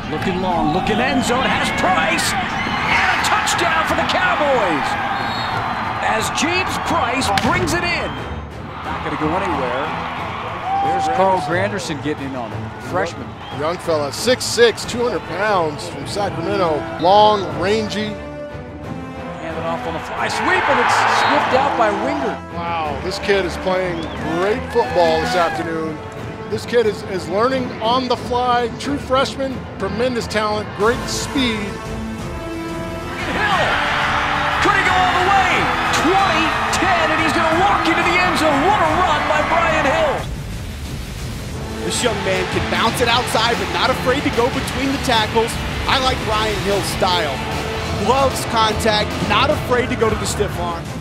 Looking long, looking end zone, has Price, and a touchdown for the Cowboys. As James Price brings it in. Not going to go anywhere. There's Carl Granderson getting in on it, freshman. Young fella, 6'6", 200 pounds from Sacramento. Long, rangy. Handed off on the fly sweep, and it's sniffed out by Winger. Wow, this kid is playing great football this afternoon. This kid is learning on the fly, true freshman, tremendous talent, great speed. Hill, could he go all the way? 20-10, and he's going to walk into the end zone. What a run by Marian H. This young man can bounce it outside, but not afraid to go between the tackles. I like Marian Hill's style. Loves contact, not afraid to go to the stiff arm.